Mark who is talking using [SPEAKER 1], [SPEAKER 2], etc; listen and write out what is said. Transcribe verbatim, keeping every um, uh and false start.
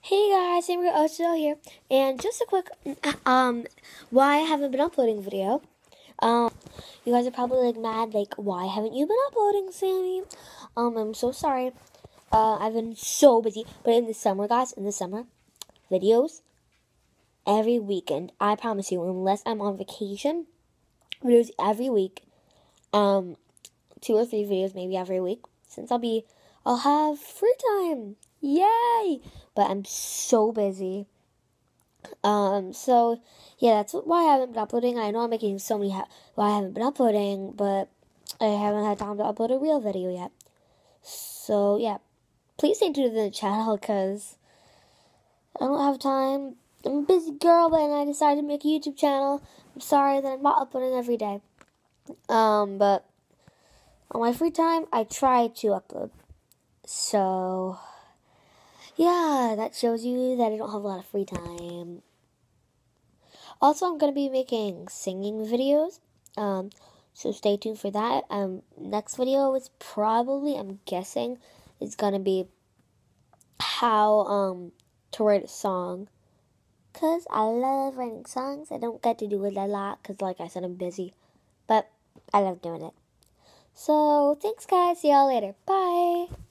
[SPEAKER 1] Hey guys, Amber Ocho here, and just a quick, um, why I haven't been uploading video. Um, you guys are probably like mad, like, why haven't you been uploading, Sammy? Um, I'm so sorry. Uh, I've been so busy, but in the summer, guys, in the summer, videos every weekend. I promise you, unless I'm on vacation, videos every week. Um, two or three videos maybe every week, since I'll be, I'll have free time. Yay! But I'm so busy. Um, so, yeah, that's why I haven't been uploading. I know I'm making so many, ha- why I haven't been uploading, but I haven't had time to upload a real video yet. So, yeah, please stay tuned to the channel, because I don't have time. I'm a busy girl, but I decided to make a YouTube channel. I'm sorry that I'm not uploading every day. Um, but on my free time, I try to upload. So, yeah, that shows you that I don't have a lot of free time. Also, I'm going to be making singing videos, um, so stay tuned for that. Um, next video is probably, I'm guessing, is going to be how um, to write a song, because I love writing songs. I don't get to do it a lot, because like I said, I'm busy, but I love doing it. So, thanks guys, see y'all later, bye!